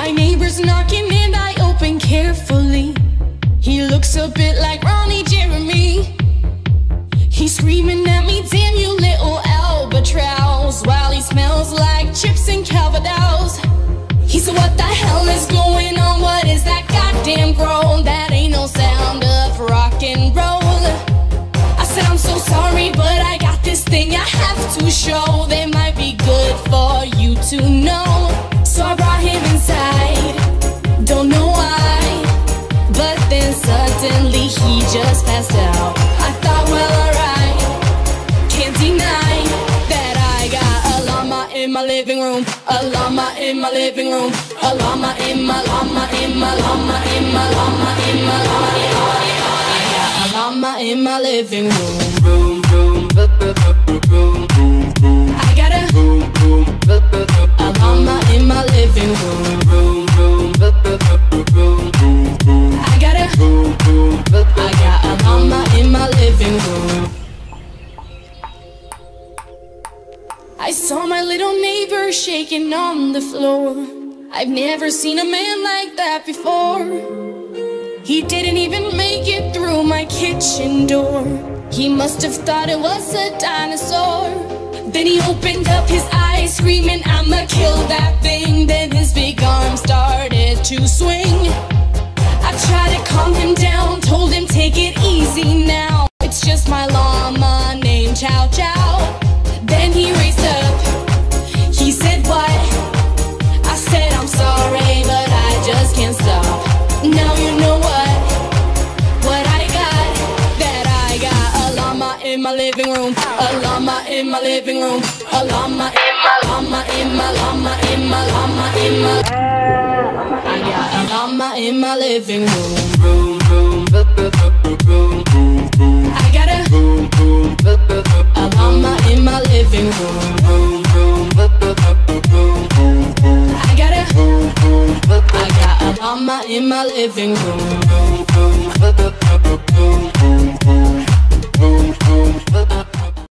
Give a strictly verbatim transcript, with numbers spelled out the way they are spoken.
My neighbor's knocking and I open carefully. He looks a bit like Ronnie Jeremy. He's screaming at me, damn you little albatross, while he smells like chips and Calvados. He said, what the hell is going on? What is that goddamn groan? That ain't no sound of rock and roll. I said, I'm so sorry, but I got this thing I have to show. That might be good for you to know. So I brought him inside, don't know why, but then suddenly he just passed out. I thought, well, alright, can't deny that I got a llama in my living room. A llama in my living room. A llama in my llama in my llama in my llama in my llama in my llama. I got a llama in my living room. Room, room, room, room, room. I got a room, room, a llama in my living room. Room, room, room, room. I got a room, room. I got a llama in my living room. I saw my little neighbor shaking on the floor. I've never seen a man like that before. He didn't even make it through my kitchen door. He must have thought it was a dinosaur. Then he opened up his eyes, screaming, I'ma kill that thing. Then his big arm started to swing. I tried to calm him down, told him take it easy now. It's just my llama named Chow Chow. Then he raised up, he said what? I said I'm sorry, but I just can't stop. Now you know what, what I got. That I got a llama in my living room. A llama in my living room. A llama in my llama in my llama in my llama in my. I got a llama in my living room. Room, room, room, room, room. I got a room, room, a llama in my living room. Room, room, room, room. I got a room, room. I got a llama in my living room. Room, room, room.